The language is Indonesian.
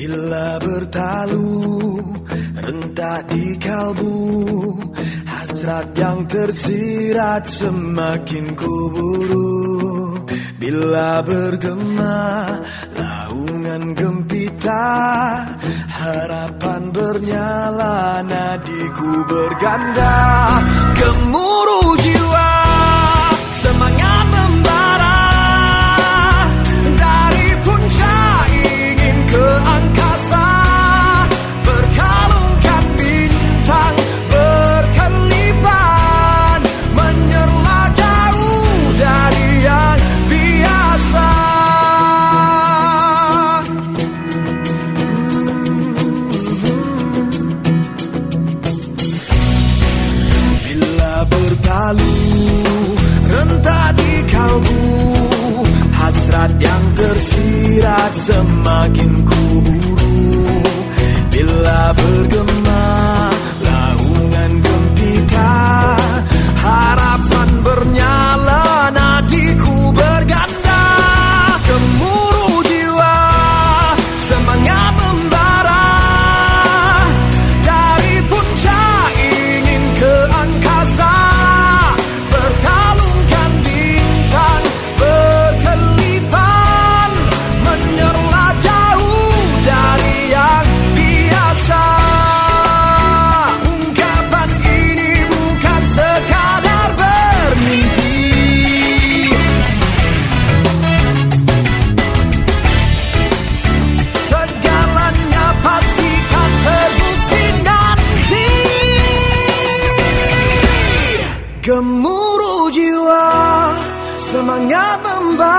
Bila bertalu rentak di kalbu, hasrat yang tersirat semakin kuburu. Bila bergema laungan gempita, harapan bernyala, nadiku berganda. Gemuruh jiwa, semangat membara, dari puncak ingin ke angkasa, berkalungkan bintang berkelipan, menyerlah jauh dari yang biasa. Bila bertalu rentak di kalbu, hasrat yang tersirat semakin kuburu. Bila bergema laungan gempita, harapan bernyala, nadiku berganda. Gemuruh jiwa, semangat membara, dari puncak ingin ke angkasa, berkalungkan bintang berkelipan, menyerlah jauh dari yang biasa. Ungkapan ini bukan sekadar bermimpi, segalanya pastikan terbukti nanti. Gemuruh jiwa, semangat membara,